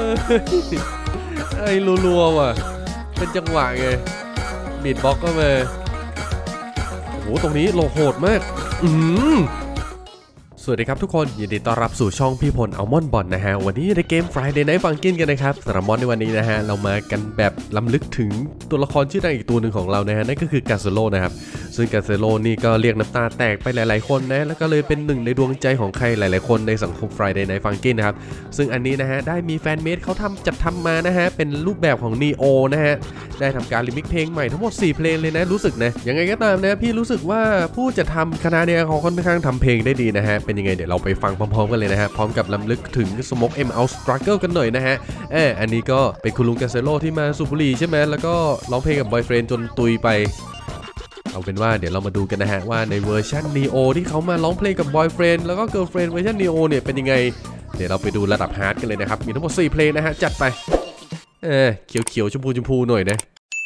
ไอ้รัวๆว่ะเป็นจังหวะไงบีทบ็อกก็มาโอ้โหตรงนี้โลโหดมากสวัสดีครับทุกคนยินดีต้อนรับสู่ช่องพี่พลอัลมอนด์บอลนะฮะวันนี้ในเกม Friday Night Funkin' กันนะครับสำหรับมอนในวันนี้นะฮะเรามากันแบบล้ำลึกถึงตัวละครชื่อดังอีกตัวหนึ่งของเรานะฮะนั่นก็คือกาเซโลนะครับซึ่งกาเซโลนี่ก็เรียกน้ำตาแตกไปหลายๆคนนะแล้วก็เลยเป็นหนึ่งในดวงใจของใครหลายๆคนในสังคม Friday Night Funkin' นะครับซึ่งอันนี้นะฮะได้มีแฟนเมดเขาจัดทำมานะฮะเป็นรูปแบบของ Neo นะฮะได้ทำการรีมิกเพลงใหม่ทั้งหมด4เพลงเลยนะรู้สึกนะยังไงก็ตามนะพี่รู้สึกว่าผู้จัดทำคณะเนี่ยเขาค่อนข้างทำเพลงได้ดีนะฮะเป็นยังไงเดี๋ยวเราไปฟังพร้อมๆกันเลยนะฮะพร้อมกับล้ำลึกถึง Smoke M Out Struggle กันหน่อยนะฮะอันนี้ก็เป็นคุณลุงกาเซโลที่มาสูบบุหรี่ใช่ไหมแล้วก็ร้องเพลงกับบอยเฟรนด์จนตุยไปเอาเป็นว่าเดี๋ยวเรามาดูกันนะฮะว่าในเวอร์ชัน Neo ที่เขามาร้องเพลงกับบอยเฟรนด์แล้วก็เกิร์ลเฟรนด์เวอร์ชัน Neo เนี่ยเป็นยังไงเดี๋ยวเราไปดูระดับฮาร์ดกันเลยนะครับมีทั้งหมด4เพลงนะฮะจัดไปเขียวๆชมพูหน่อยนะ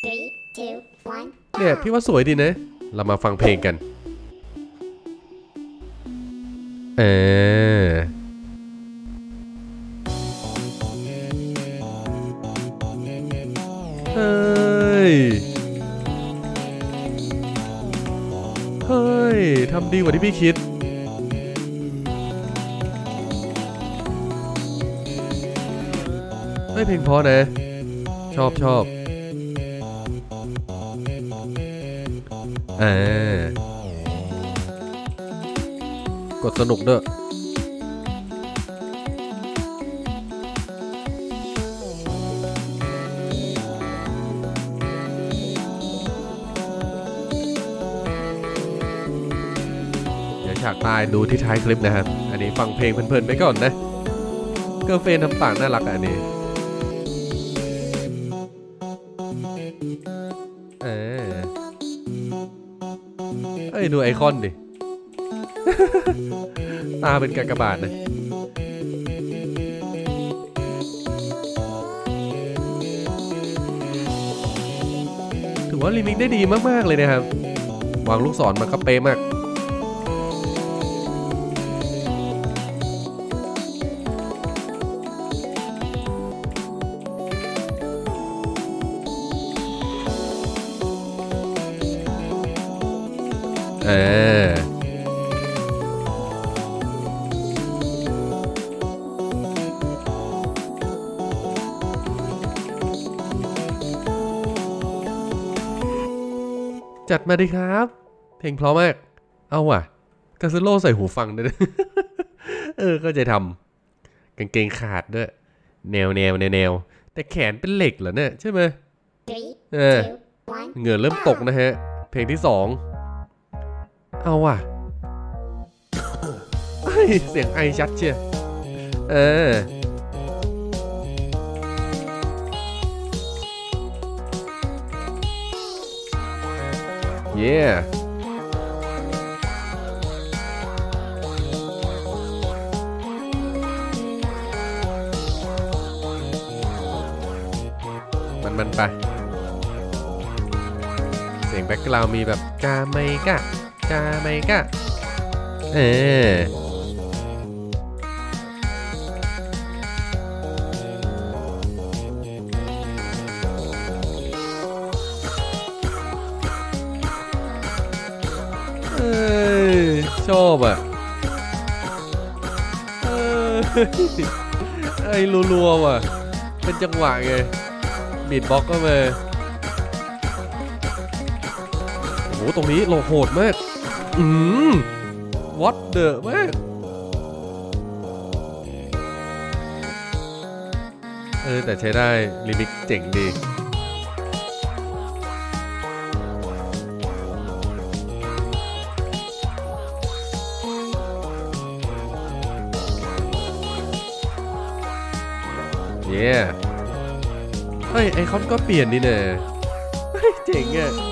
เนี่ยพี่ว่าสวยดีนะเรามาฟังเพลงกันเฮ้ยทำดีกว่าที่พี่คิดไม่เพลงเพราะนะชอบกดสนุกด้วยฉากตายดูที่ท้ายคลิปนะครับอันนี้ฟังเพลงเพลินๆไปก่อนนะเกิร์ลเฟรนด์ทำปากน่ารักอันนี้ดูไอคอนดิ ตาเป็นกากบาทนะถือว่ารีมิกได้ดีมากๆเลยนะครับวางลูกศรมันก็เป๊ะมากจัดมาดิครับเพลงเพราะมากเอาว่ะกาเซโลใส่หูฟังด้วยก็จะทำกางเกงขาดด้วยแนวแต่แขนเป็นเหล็กเหรอเนี่ยใช่ไหมเหงื่อเริ่มตกนะฮะเพลงที่2เอาว่ะเสียงไอชัดเชียมันไปเสียงแบ็คกราวด์มีแบบกาไมกะชอบอ่ะไอ้รัวๆว่ะเป็นจังหวะไงบีทบ็อกก็มาโอ้โหตรงนี้โลโหดมากwhat the มากแต่ใช้ได้ลิมิกเจ๋งดีเฮ้ยไอคอนก็เปลี่ยนนี่เนี่ยเจ๋งอ่ะ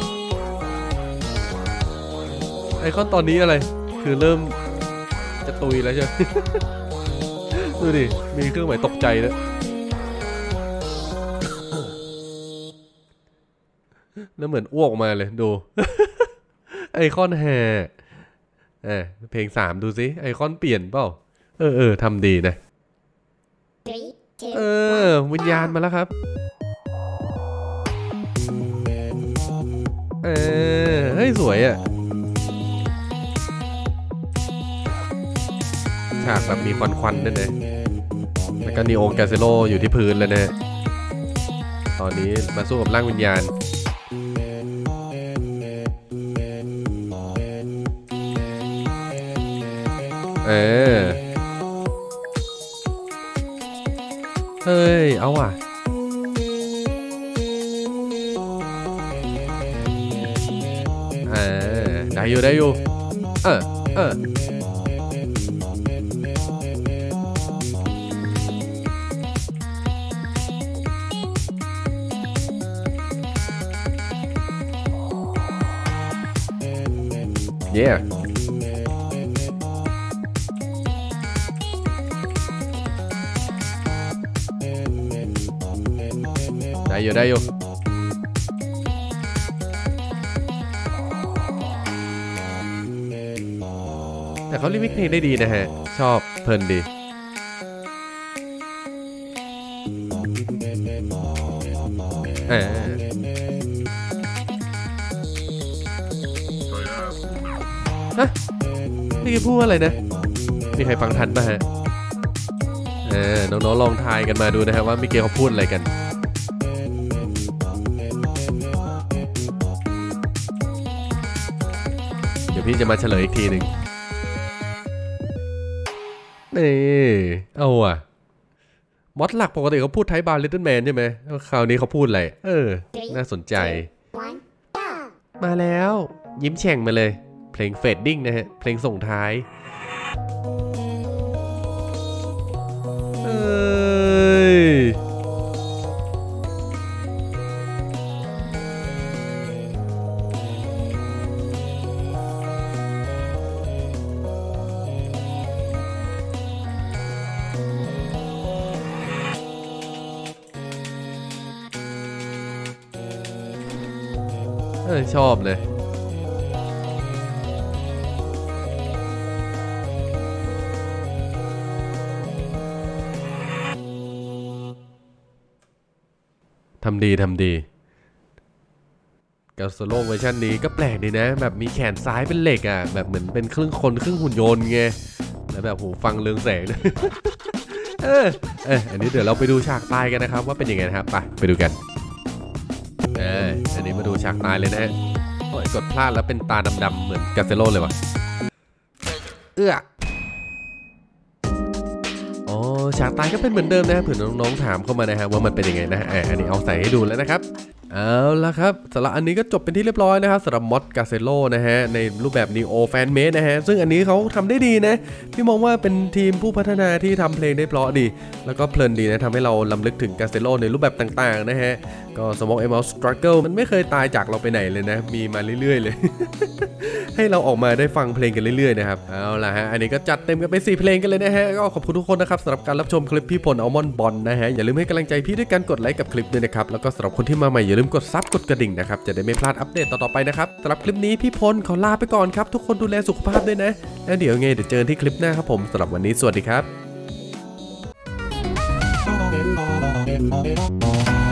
ไอคอนตอนนี้อะไรคือเริ่มจะตุยแล้วใช่ไหม ดูดิมีเครื่องหมายตกใจแล้วแล้วเหมือนอ้วกออกมาเลยดู ไอคอนแฮเพลง3ดูสิไอคอนเปลี่ยนเปล่าทำดีนะวิญญาณมาแล้วครับเฮ้ยสวยอ่ะฉากแบบมีควันๆด้วยนะแล้วก็นีโอแกเซโลอยู่ที่พื้นแล้วนะตอนนี้มาสู้กับร่างวิญญาณเฮ้ยเอาว่ะได้อยู่Yeah ได้อยู่แต่เขาลิมิกเพลงได้ดีนะฮะชอบเพลินดีฮะนี่พูดว่าอะไรนะมีใครฟังทันป่ะฮะน้องๆลองทายกันมาดูนะฮะว่ามิเกลเขาพูดอะไรกันเดี๋ยวพี่จะมาเฉลยอีกทีหนึ่งนี่เอาอ่ะมอสหลักปกติเขาพูดไทยบาร์ลิตเติ้ลแมนใช่ไหมคราวนี้เขาพูดอะไรน่าสนใจมาแล้วยิ้มแฉ่งมาเลยเพลงเฟดดิ้งนะฮะเพลงส่งท้ายชอบเลยทำดีกาโซโล่เวอร์ชันนี้ก็แปลกดีนะแบบมีแขนซ้ายเป็นเหล็กอ่ะแบบเหมือนเป็นครึ่งคนครึ่งหุ่นยนต์ไงแล้วแบบหูฟังเรืองแสงนะ อันนี้เดี๋ยวเราไปดูฉากตายกันนะครับว่าเป็นยังไงนะครับไปดูกันอันนี้มาดูฉากตายเลยนะฮะโอ้ยกดพลาดแล้วเป็นตาดำๆเหมือนกาเซโลเลยวะฉากตายก็เป็นเหมือนเดิมนะเผื่อน้องๆถามเข้ามานะฮะว่ามันเป็นยังไงนะอันนี้เอาใส่ให้ดูแล้วนะครับเอาละครับสำหรับอันนี้ก็จบเป็นที่เรียบร้อยนะครับสำหรับมอดกาเซโลนะฮะในรูปแบบ Neo Fan Made นะฮะซึ่งอันนี้เขาทำได้ดีนะพี่มองว่าเป็นทีมผู้พัฒนาที่ทำเพลงได้เพราะดีแล้วก็เพลินดีนะทำให้เราล้ำลึกถึงกาเซโลในรูปแบบต่างๆนะฮะก็ Smoke Emerald Struggle มันไม่เคยตายจากเราไปไหนเลยนะมีมาเรื่อยๆเลย ให้เราออกมาได้ฟังเพลงกันเรื่อยๆนะครับเอาล่ะฮะอันนี้ก็จัดเต็มกันไป4เพลงกันเลยนะฮะก็ขอบคุณทุกคนนะครับสำหรับการรับชมคลิปพี่พลอัลมอนด์บอลนะฮะอย่าลืมให้กำลังใจพี่ด้วยการกดไลค์กับคลิปด้วยนะครับแล้วก็สำหรับคนที่มาใหม่อย่าลืมกดซับกดกระดิ่งนะครับจะได้ไม่พลาดอัปเดตต่อๆไปนะครับสำหรับคลิปนี้พี่พลขอลาไปก่อนครับทุกคนดูแลสุขภาพด้วยนะแล้วเดี๋ยวเจอกันที่คลิปหน้าครับผมสำหรับวันนี้สวัสดีครับ